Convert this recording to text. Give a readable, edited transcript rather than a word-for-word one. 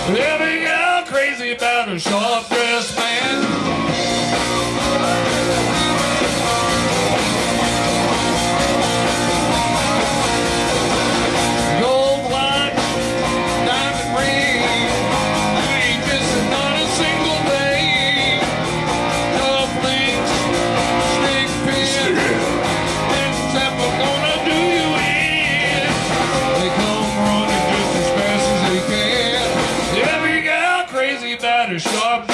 Every girl crazy about a sharp-dressed man. Gold watch, diamond ring, you ain't missing not a single thing. Cufflinks, snake pin, and Snippet gonna do you in. They come running just as fast as they can. Every girl crazy about a sharp